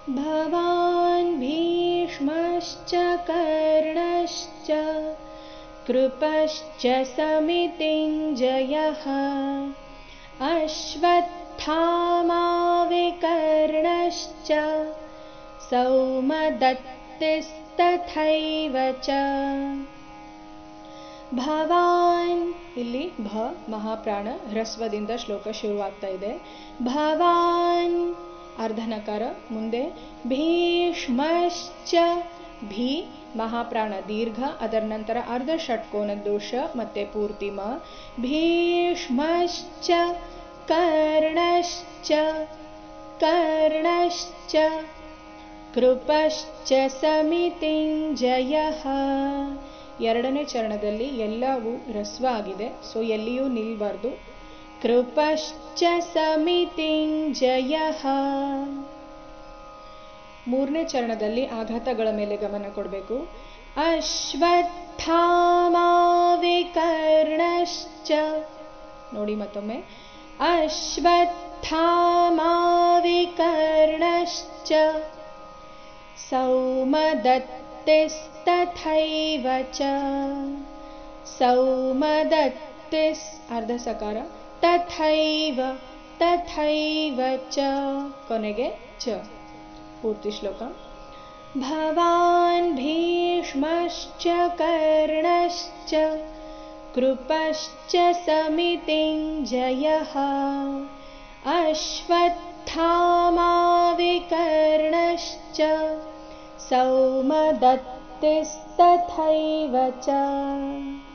भवान् भीष्मश्च कर्णश्च कृपश्च समितिञ्जयः अश्वत्थामा विकर्णश्च सौमदत्तिस्तथैव च ಭವಾನ್ ಇಲ್ಲಿ ಭ ಮಹಾಪ್ರಾಣ ಹ್ರಸ್ವದಿಂದ ಶ್ಲೋಕ ಶುರುವಾಗ್ತಾ ಇದೆ. ಭವಾನ್ ಅರ್ಧನಕಾರ ಮುಂದೆ ಭೀಷ್ಮಶ್ಚ ಭೀ ಮಹಾಪ್ರಾಣ ದೀರ್ಘ ಅದರ ನಂತರ ಅರ್ಧ ಷಟ್ಕೋನ ದೋಷ ಮತ್ತೆ ಪೂರ್ತಿ ಮ ಭೀಷ್ಮಶ್ಚ ಕರ್ಣಶ್ಚ ಕರ್ಣಶ್ಚ ಕೃಪಶ್ಚ ಸಮಿತಿಂಜಯಃ ಎರಡನೇ ಚರಣದಲ್ಲಿ ಎಲ್ಲವೂ ಹ್ರಸ್ವ ಆಗಿದೆ, ಸೊ ಎಲ್ಲಿಯೂ ನಿಲ್ಬಾರ್ದು. ಕೃಪಶ್ಚ ಸಮಿತಿಂಜಯಃ. ಮೂರನೇ ಚರಣದಲ್ಲಿ ಆಘಾತಗಳ ಮೇಲೆ ಗಮನ ಕೊಡಬೇಕು. ಅಶ್ವತ್ಥಾಮಾ ವಿಕರ್ಣಶ್ಚ ನೋಡಿ ಮತ್ತೊಮ್ಮೆ ಅಶ್ವತ್ಥಾಮಾ ವಿಕರ್ಣಶ್ಚ ಸೌಮದತ್ತಿಸ್ತಥೈವ ಚ ಸೌಮದತ್ತಿಸ್ ಅರ್ಧ ಸಕಾರ ತಥೈವ ತಥೈವ ಚ ಕೊನೆಗೆ ಚ ಪೂರ್ತಿ ಶ್ಲೋಕ. ಭವಾನ್ ಭೀಷ್ಮಶ್ಚ ಕರ್ಣಶ್ಚ ಕೃಪಶ್ಚ ಸಮಿತಿಂಜಯಃ ಅಶ್ವತ್ಥಾಮಾ ವಿಕರ್ಣಶ್ಚ ಸೌಮದತ್ತಿಸ್ತಥೈವ ಚ